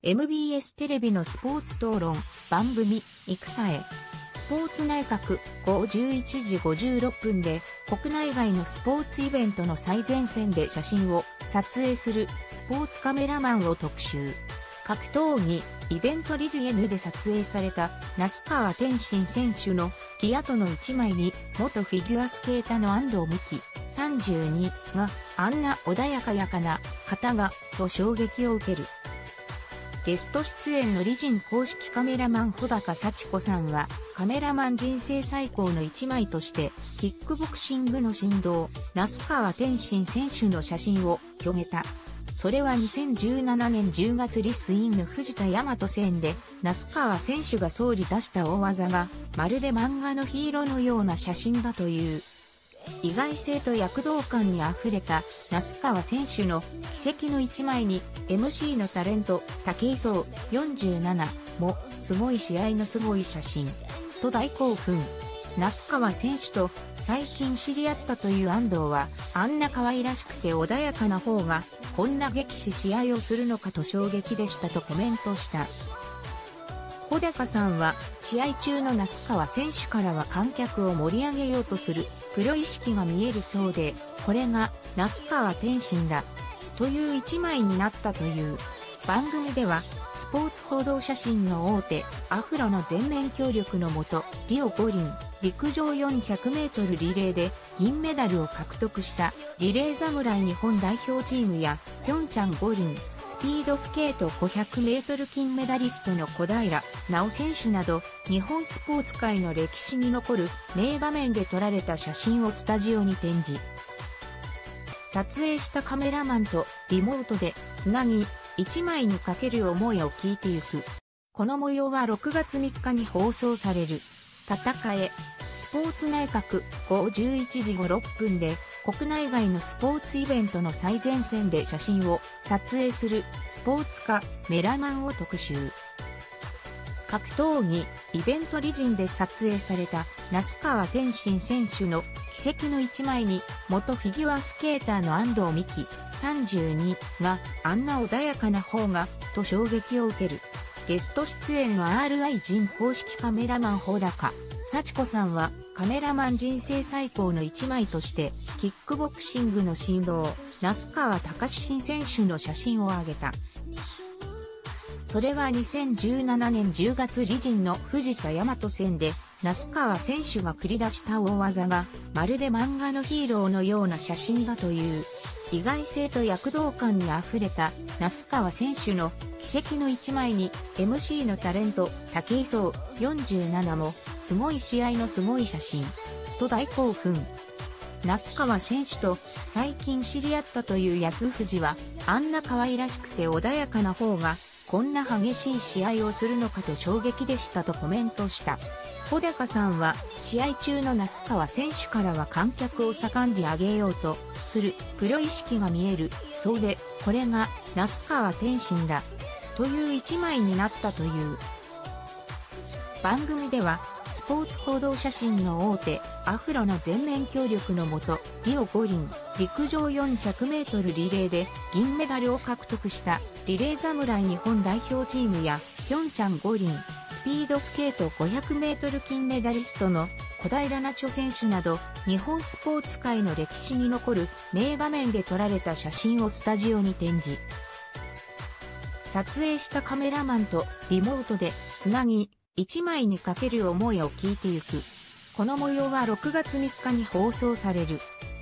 MBS テレビのスポーツ討論番組戦へスポーツ内閣11時56分で国内外のスポーツイベントの最前線で写真を撮影するスポーツカメラマンを特集。格闘技イベントリズ N で撮影された那須川天心選手のギアとの一枚に元フィギュアスケーターの安藤美希32があんな穏やかな方がと衝撃を受ける。ゲスト出演のリジン公式カメラマン穂高幸子さんはカメラマン人生最高の一枚としてキックボクシングの神童那須川天心選手の写真を挙げた。それは2017年10月リスインの藤田大和戦で那須川選手が総理出した大技がまるで漫画のヒーローのような写真だという。意外性と躍動感にあふれた那須川選手の奇跡の一枚に MC のタレント武井壮47もすごい試合のすごい写真と大興奮。那須川選手と最近知り合ったという安藤はあんな可愛らしくて穏やかな方がこんな激し試合をするのかと衝撃でしたとコメントした。穂高さんは試合中の那須川選手からは観客を盛り上げようとするプロ意識が見えるそうで、これが那須川天心だという一枚になったという。番組ではスポーツ報道写真の大手アフロの全面協力のもとリオ五輪陸上400メートルリレーで銀メダルを獲得したリレー侍日本代表チームやピョンチャン五輪スピードスケート500メートル金メダリストの小平奈緒選手など日本スポーツ界の歴史に残る名場面で撮られた写真をスタジオに展示。撮影したカメラマンとリモートでつなぎ一枚にかける思いを聞いてゆく。この模様は6月3日に放送される。戦え。スポーツ内閣11時6分で国内外のスポーツイベントの最前線で写真を撮影するスポーツカメラマンを特集。格闘技イベントリジンで撮影された那須川天心選手の奇跡の一枚に元フィギュアスケーターの安藤美希32があんな穏やかな方がと衝撃を受ける。ゲスト出演の RI 人公式カメラマン穂高幸子さんはカメラマン人生最高の一枚としてキックボクシングの神童那須川隆慎選手の写真を挙げた。それは2017年10月リジンの藤田大和戦で那須川選手が繰り出した大技がまるで漫画のヒーローのような写真だという。意外性と躍動感にあふれた那須川選手の奇跡の一枚に MC のタレント武井壮47もすごい試合のすごい写真と大興奮。那須川選手と最近知り合ったという安藤はあんな可愛らしくて穏やかな方がこんな激しい試合をするのかと衝撃でしたとコメントした。穂高さんは試合中の那須川選手からは観客を盛んに上げようとするプロ意識が見えるそうで、これが那須川天心だという一枚になったという。番組ではスポーツ報道写真の大手アフロの全面協力のもとリオ五輪陸上400メートルリレーで銀メダルを獲得したリレー侍日本代表チームやピョンチャン五輪スピードスケート500メートル金メダリストの小平奈緒選手など日本スポーツ界の歴史に残る名場面で撮られた写真をスタジオに展示。撮影したカメラマンとリモートでつなぎ一枚にかける思いを聞いてゆく。この模様は6月3日に放送される。